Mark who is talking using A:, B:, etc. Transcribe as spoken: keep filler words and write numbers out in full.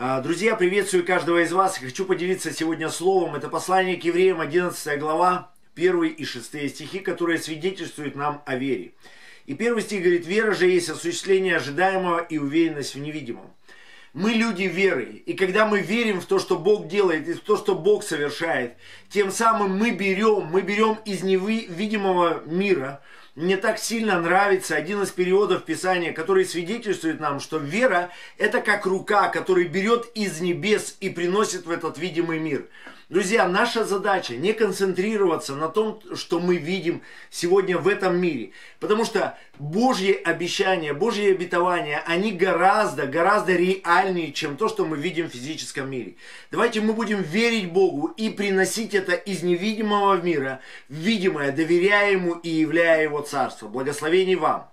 A: Друзья, приветствую каждого из вас. Хочу поделиться сегодня словом. Это послание к евреям, одиннадцатая глава, первый и шестые стихи, которые свидетельствуют нам о вере. И первый стих говорит: «Вера же есть осуществление ожидаемого и уверенность в невидимом». Мы люди веры, и когда мы верим в то, что Бог делает, и в то, что Бог совершает, тем самым мы берем, мы берем из невидимого мира. Мне так сильно нравится один из периодов Писания, который свидетельствует нам, что вера – это как рука, которая берет из небес и приносит в этот видимый мир. Друзья, наша задача не концентрироваться на том, что мы видим сегодня в этом мире. Потому что Божьи обещания, Божьи обетования, они гораздо, гораздо реальнее, чем то, что мы видим в физическом мире. Давайте мы будем верить Богу и приносить это из невидимого мира в видимое, доверяя Ему и являя Его Царство. Благословений вам!